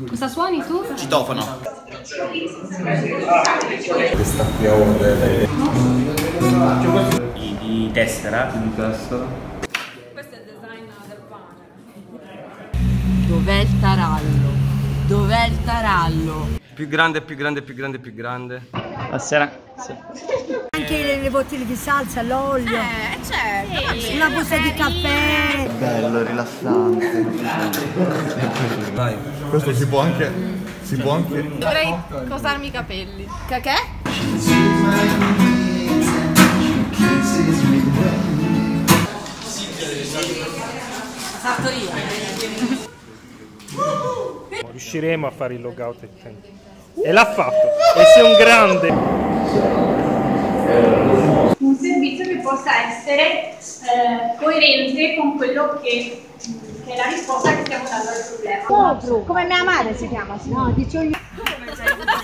Cosa suoni tu? Citofono. Di tessera. Di tessera. Questo è il design del pane. Dov'è il tarallo? Dov'è il tarallo? Più grande, più grande, più grande, più grande. La sera. Sì. Anche le bottiglie di salsa, l'olio. Certo. Una busta di caffè. Bello, rilassante. Vai. Questo si può anche. Dovrei cosarmi i capelli. Che? Sartoria. Riusciremo a fare il logout ai tempi. E l'ha fatto. E sei un grande. Un servizio che possa essere coerente con quello che è la risposta che stiamo dando al problema. Come mia madre si chiama? No, dicevo io.